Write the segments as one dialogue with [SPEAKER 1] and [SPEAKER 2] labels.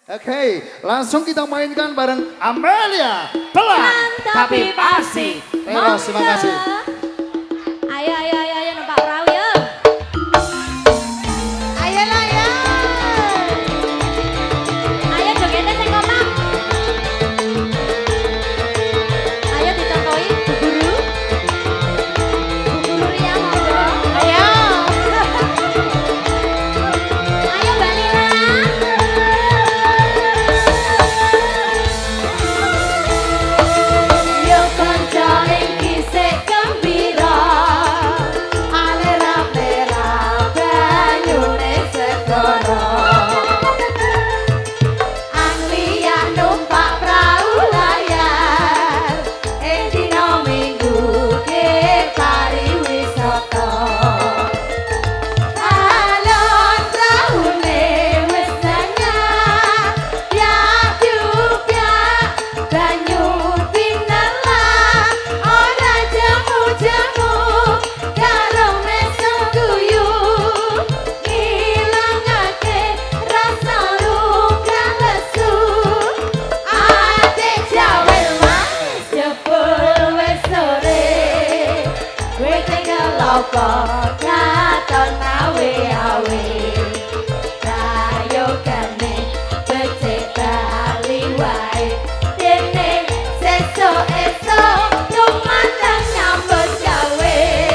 [SPEAKER 1] Oke, langsung kita mainkan bareng Amelia. Pelan tapi pasti. Terus, terima kasih.
[SPEAKER 2] Ayo, ayo, ayo, ayo numpak perahu ya. Ayo lah ya. Ayo jogetnya sing kompak. Ayo dicontohi Bu Guru. Bu Guru Ria monggo. Ayo. Ayo Mbak Lina. Yo kanca iki sik gembira. Katon awe awe kayogane becik bali wae dene sesuk-esuk lumateng nyambut gawe.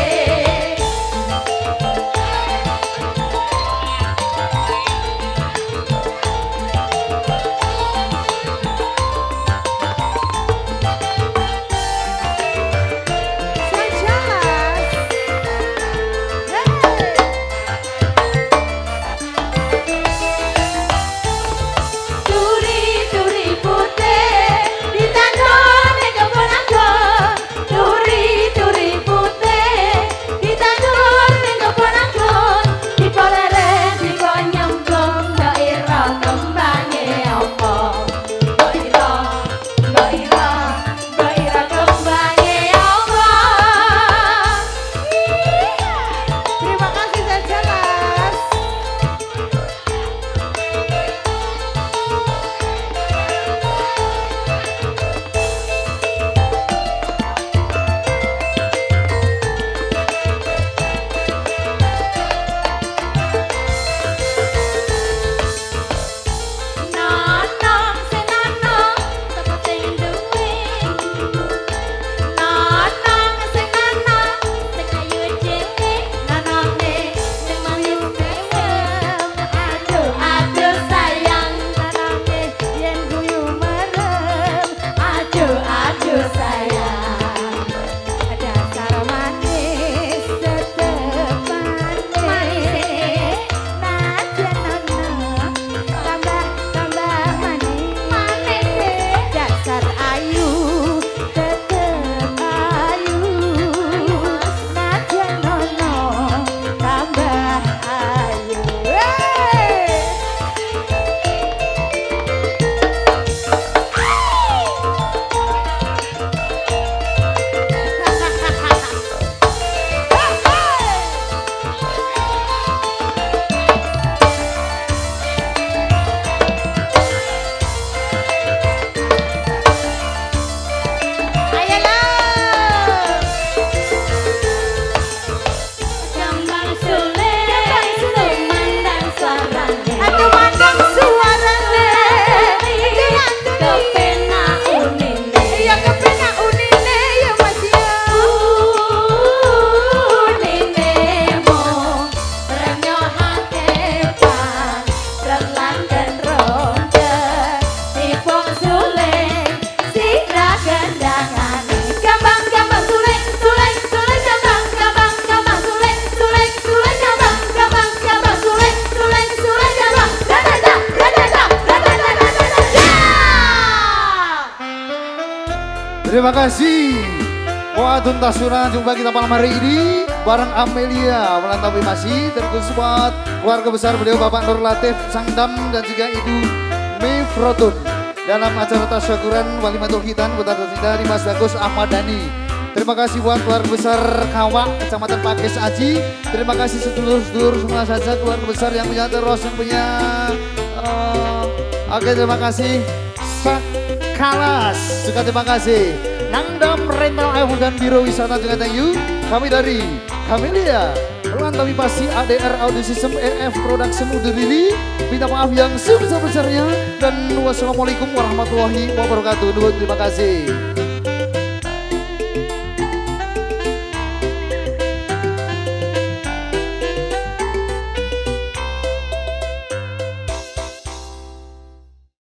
[SPEAKER 1] Terima kasih. Wah, tuntasuna jumpa kita malam hari ini bareng Amelia Melantau masih terkhusus buat keluarga besar beliau Bapak Nur Latif Sangdam dan juga Ibu Mifrotun dalam acara tasyakuran Walimatul Khitan Putra Tercinta Mas Bagus Ahmad Dhani. Terima kasih buat keluarga besar Kawak Kecamatan Pakis Aji. Terima kasih sedulur-sedulur semua saja keluarga besar yang punya terus yang punya Oke, terima kasih. Sakalas juga terima kasih. Nangdam Rental Iphone dan Biro Wisata juga thank you. Kami dari Camellia, Lantawi Pasi ADR Audio System EF Production undur diri. Minta maaf yang sebesar-besarnya dan wassalamualaikum warahmatullahi wabarakatuh. Terima kasih.